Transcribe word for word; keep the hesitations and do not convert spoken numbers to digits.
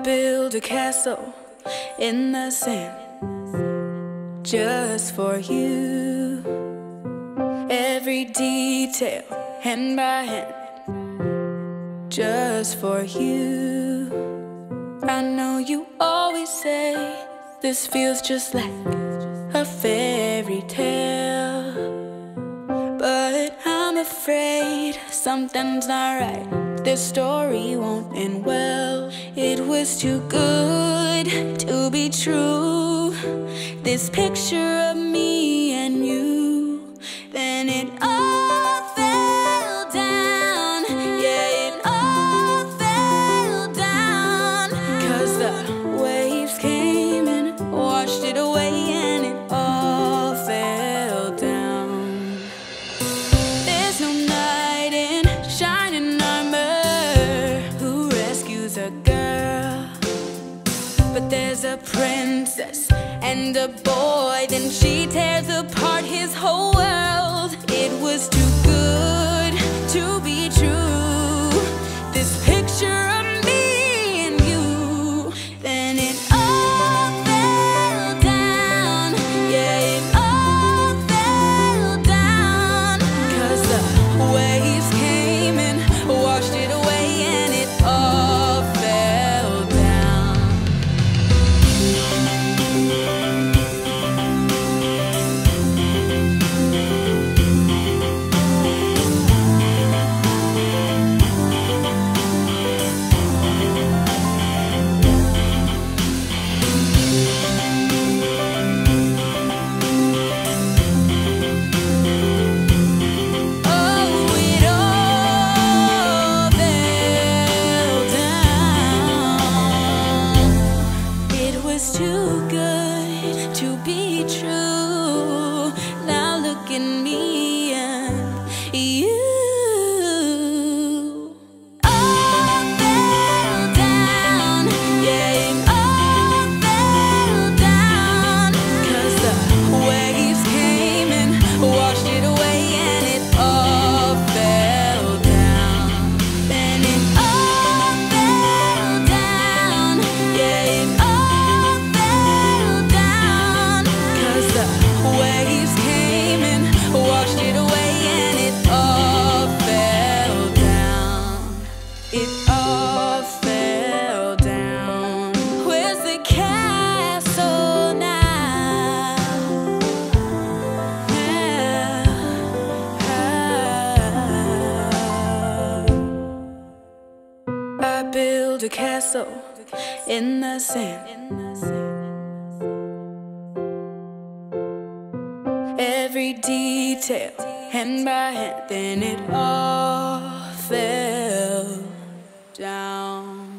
build a castle in the sand just for you. Every detail, hand by hand, just for you. I know you always say this feels just like a fairy tale, but I'm afraid something's not right. This story won't end well. It was too good to be true, this picture of me and you. Then it all fell down. Yeah, it all fell down, 'cause the waves came and washed it away, and it all fell down. There's no knight in shining armor who rescues a girl, but there's a princess and a boy, then she tears apart his whole world. It was too good to be true, this picture of me and you. Then it all fell down. Yeah, it all fell down, 'cause the waves came and washed it away, and it all fell down. Too good to be true. Now look at me and you. All fell down. Yeah, it all fell down, 'cause the waves came and washed it away, and it all fell down. Then it all fell down. Yeah, it all waves came and washed it away, and it all fell down. It all fell down. Where's the castle now? Yeah. I build a castle in the sand, every detail, hand by hand, then it all fell down.